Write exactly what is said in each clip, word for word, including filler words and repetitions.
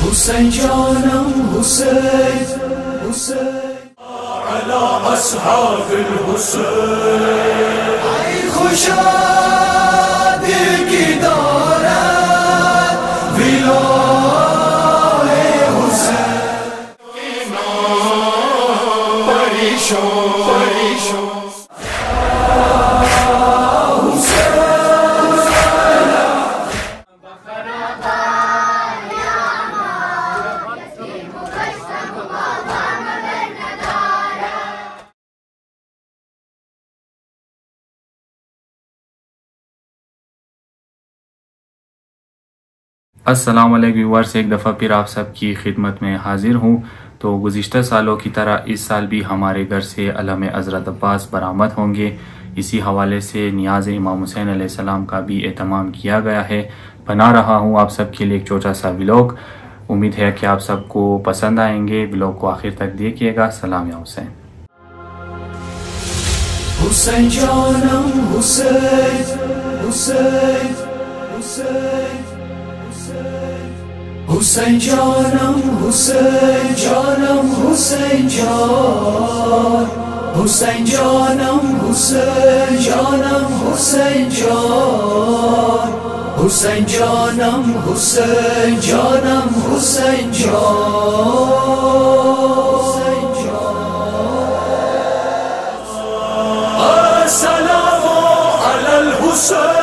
حسین جانم حسین حسین علی اصحاب الحسین ای خوشا دل کی دارد ولای حسین پریشان پریشان السلام علیکم ویورز، ایک دفعہ پھر آپ سب کی خدمت میں حاضر ہوں۔ تو گزشتہ سالوں کی طرح اس سال بھی ہمارے گھر سے علم حضرت عباس برآمد ہوں گے۔ اسی حوالے سے نیاز امام حسین علیہ السلام کا بھی اہتمام کیا گیا ہے۔ بنا رہا ہوں آپ سب کے لیے ایک چھوٹا سا ولاگ، امید ہے کہ آپ سب کو پسند آئیں گے۔ ولاگ کو آخر تک دیکھیے گا۔ سلام یا حسین۔ حسین جانم حسین حسین حسین حسین جانم حسین جانم حسین جان حسین جانم حسین جانم حسین جان حسین جانم حسین جانم حسین جان السلام علی الحسین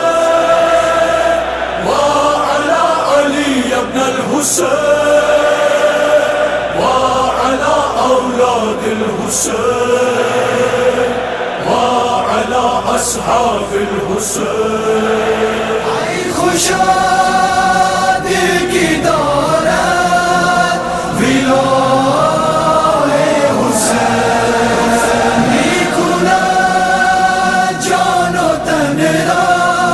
الحسين وعلى أولاد الحسين وعلى أصحاب الحسين أي خوشاد کی دارد ولای حسین میکند جان و تن را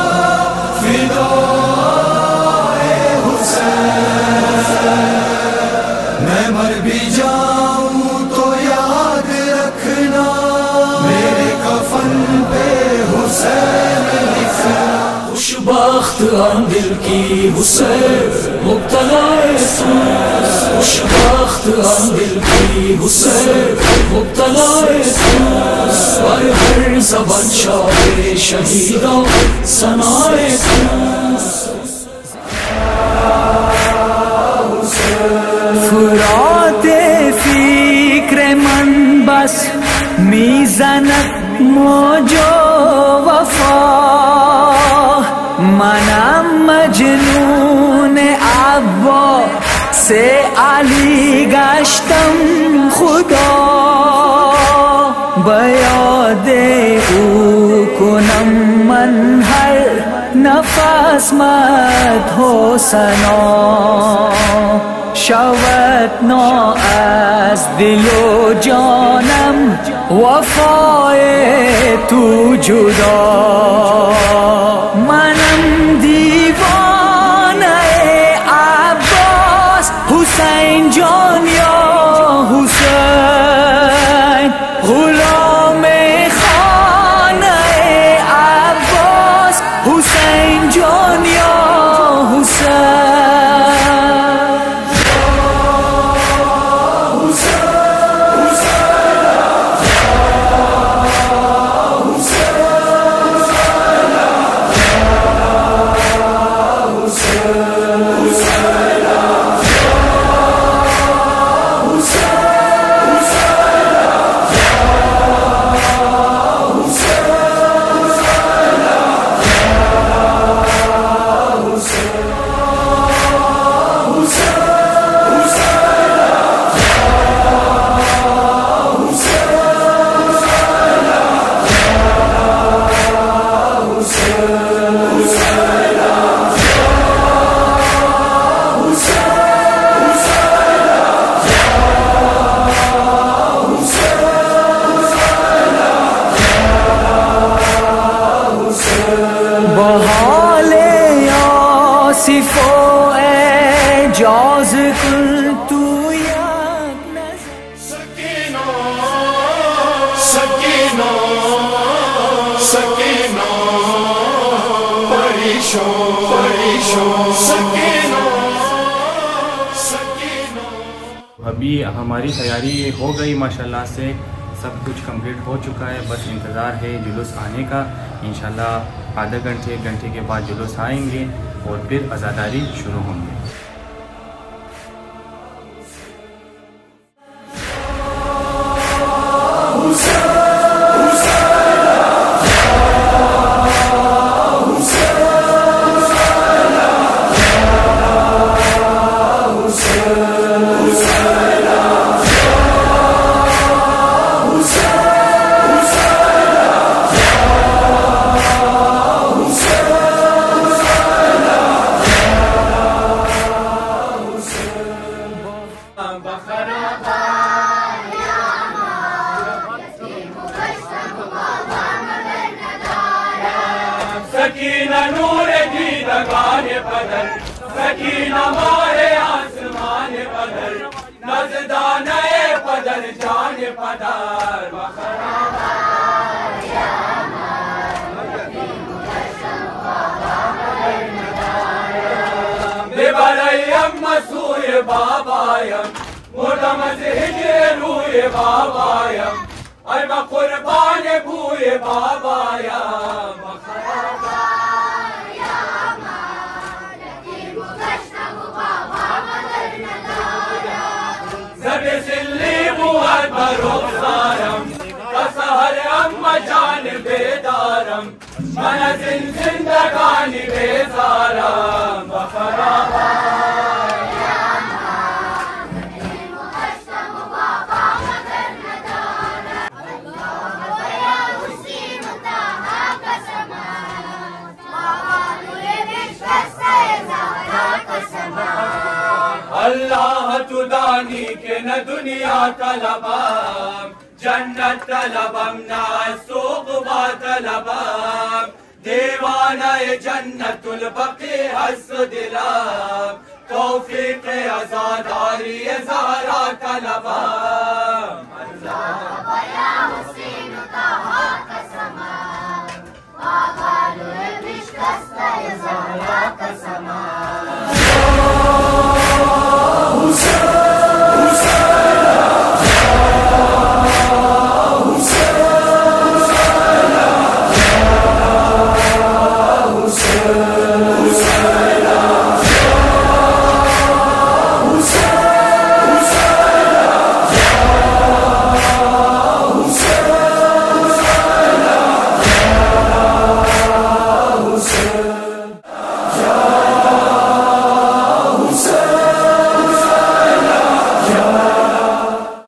فدای حسین۔ میں مر بھی جاؤں تو یاد رکھنا میرے کفن پہ حسین لکھنا۔ خوشبخت ہم دل کی حسین مبتلا تو، خوشبخت ہم دل کی حسین مبتلا تو، پر ہر زبان شاعر شہیدوں ثنائے تو۔ فرات فکر من بس میزند موج و وفا، منم مجنون عباس علی گشتم خدا، بیاد او کنم من هر نفس مدح و ثنا، شود نا از دل و جانم وفای تو جدا، منم دیوانه عباس حسین جان یا حسین، غلام خانه عباس حسین جان یا حسین۔ آصف و اعجاز کن تو یک نظر، سکینہ سکینہ سکینہ پریشان پریشان، سکینہ سکینہ ابھی ہماری تیاری ہو گئی ماشاءاللہ سے، سب کچھ کمپلیٹ ہو چکا ہے، بس انتظار ہے جلوس آنے کا۔ انشاءاللہ آدھا گھنٹے ایک گھنٹے کے بعد جلوس آئیں گے اور پھر عزاداری شروع ہوں گے۔ سکینہ نور دیدگان بدر، سکینہ مارے آسمان بدر، نزدان پدر جان پدر ببریم مسوی بابایم، مردمز ہجر روی بابایم، ای با قربان بوی بابایم زب سلی بود برخسارم، کسهر اما جان بیدارم، من از این زندگانی بیزارم اللہ تو دانی کہ نہ دنیا طلبم، جنت طلبم نہ عقبا طلبم، دیوانہ جنت البقیع ہست دلم، توفیق عزاداری زہرا طلبم۔ اللہ یا حسین طہا قسمم، بابا روی بشکست زہرا قسمم۔